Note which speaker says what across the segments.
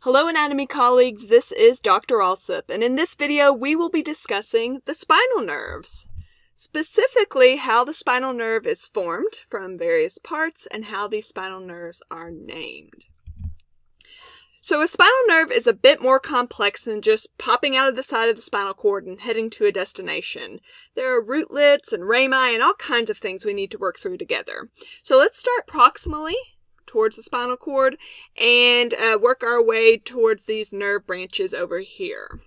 Speaker 1: Hello anatomy colleagues, this is Dr. Alsup, and in this video we will be discussing the spinal nerves. Specifically, how the spinal nerve is formed from various parts and how these spinal nerves are named. So a spinal nerve is a bit more complex than just popping out of the side of the spinal cord and heading to a destination. There are rootlets and rami and all kinds of things we need to work through together. So let's start proximally towards the spinal cord and work our way towards these nerve branches over here.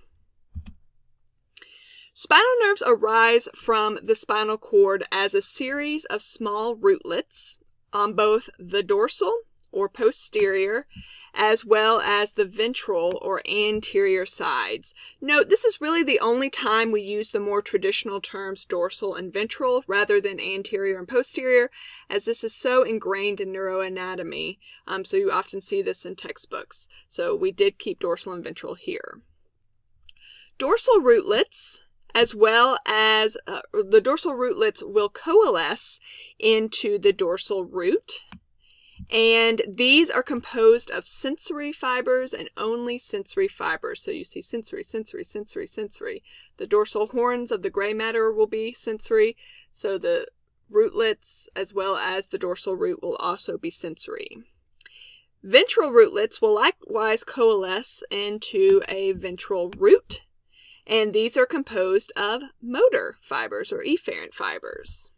Speaker 1: Spinal nerves arise from the spinal cord as a series of small rootlets on both the dorsal or posterior as well as the ventral or anterior sides. Note, this is really the only time we use the more traditional terms dorsal and ventral rather than anterior and posterior, as this is so ingrained in neuroanatomy, so you often see this in textbooks. So we did keep dorsal and ventral here. Dorsal rootlets, as well as the dorsal rootlets, will coalesce into the dorsal root. And these are composed of sensory fibers and only sensory fibers. So you see sensory, sensory, sensory, sensory. The dorsal horns of the gray matter will be sensory. So the rootlets as well as the dorsal root will also be sensory. Ventral rootlets will likewise coalesce into a ventral root. And these are composed of motor fibers or efferent fibers.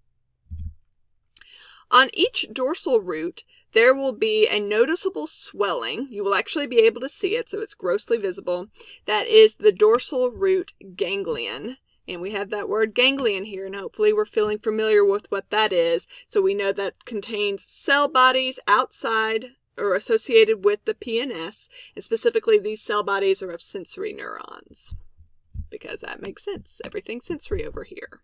Speaker 1: On each dorsal root, there will be a noticeable swelling. You will actually be able to see it, so it's grossly visible. That is the dorsal root ganglion. And we have that word ganglion here, and hopefully we're feeling familiar with what that is. So we know that contains cell bodies outside or associated with the PNS, and specifically these cell bodies are of sensory neurons, because that makes sense. Everything's sensory over here.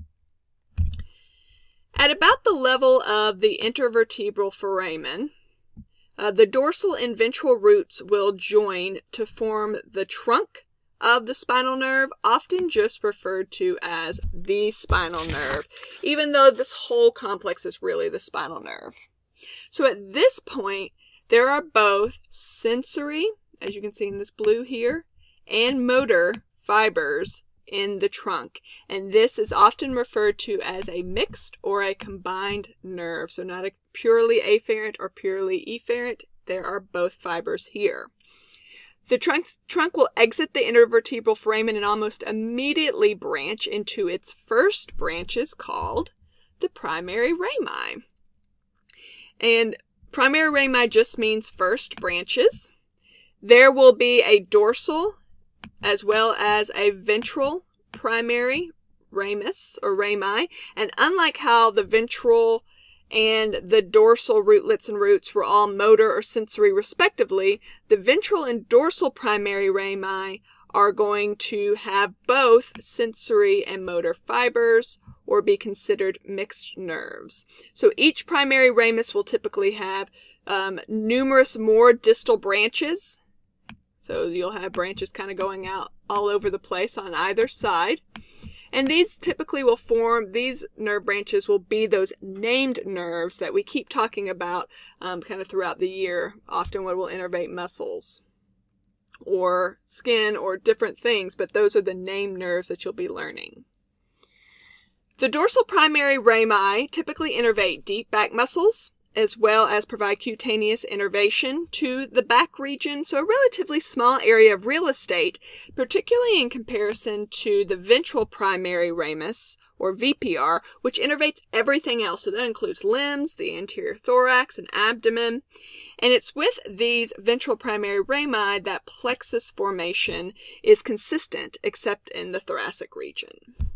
Speaker 1: At about the level of the intervertebral foramen, the dorsal and ventral roots will join to form the trunk of the spinal nerve, often just referred to as the spinal nerve, even though this whole complex is really the spinal nerve. So at this point, there are both sensory, as you can see in this blue here, and motor fibers in the trunk, and this is often referred to as a mixed or a combined nerve. So not a purely afferent or purely efferent, there are both fibers here. The trunk will exit the intervertebral foramen and almost immediately branch into its first branches called the primary rami. And primary rami just means first branches. There will be a dorsal as well as a ventral primary ramus or rami, and unlike how the ventral and the dorsal rootlets and roots were all motor or sensory respectively, the ventral and dorsal primary rami are going to have both sensory and motor fibers or be considered mixed nerves. So each primary ramus will typically have numerous more distal branches. So you'll have branches kind of going out all over the place on either side. And these typically will form, these nerve branches will be those named nerves that we keep talking about kind of throughout the year, often what will innervate muscles or skin or different things, but those are the named nerves that you'll be learning. The dorsal primary rami typically innervate deep back muscles, as well as provide cutaneous innervation to the back region, so a relatively small area of real estate, particularly in comparison to the ventral primary ramus, or VPR, which innervates everything else. So that includes limbs, the anterior thorax, and abdomen. And it's with these ventral primary rami that plexus formation is consistent, except in the thoracic region.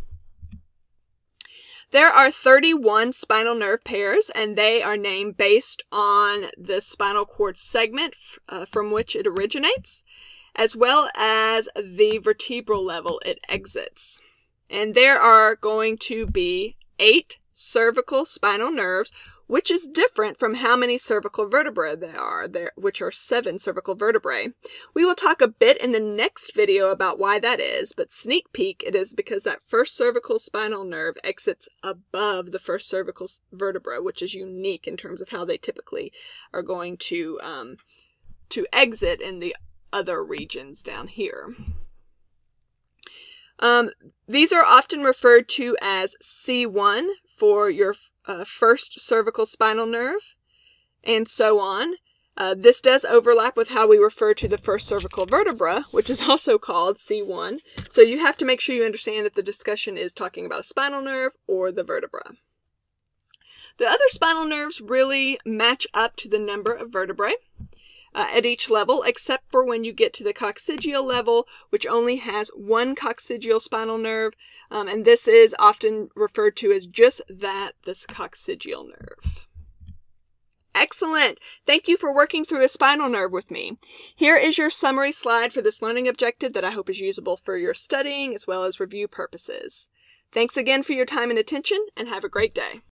Speaker 1: There are 31 spinal nerve pairs, and they are named based on the spinal cord segment from which it originates, as well as the vertebral level it exits. And there are going to be 8 cervical spinal nerves, which is different from how many cervical vertebrae there are, which are 7 cervical vertebrae. We will talk a bit in the next video about why that is, but sneak peek, it is because that first cervical spinal nerve exits above the first cervical vertebra, which is unique in terms of how they typically are going to to exit in the other regions down here. These are often referred to as C1 for your first cervical spinal nerve, and so on. This does overlap with how we refer to the first cervical vertebra, which is also called C1. So you have to make sure you understand if the discussion is talking about a spinal nerve or the vertebra. The other spinal nerves really match up to the number of vertebrae at each level, except for when you get to the coccygeal level, which only has one coccygeal spinal nerve, and this is often referred to as just that, this coccygeal nerve. Excellent! Thank you for working through a spinal nerve with me. Here is your summary slide for this learning objective that I hope is usable for your studying as well as review purposes. Thanks again for your time and attention, and have a great day.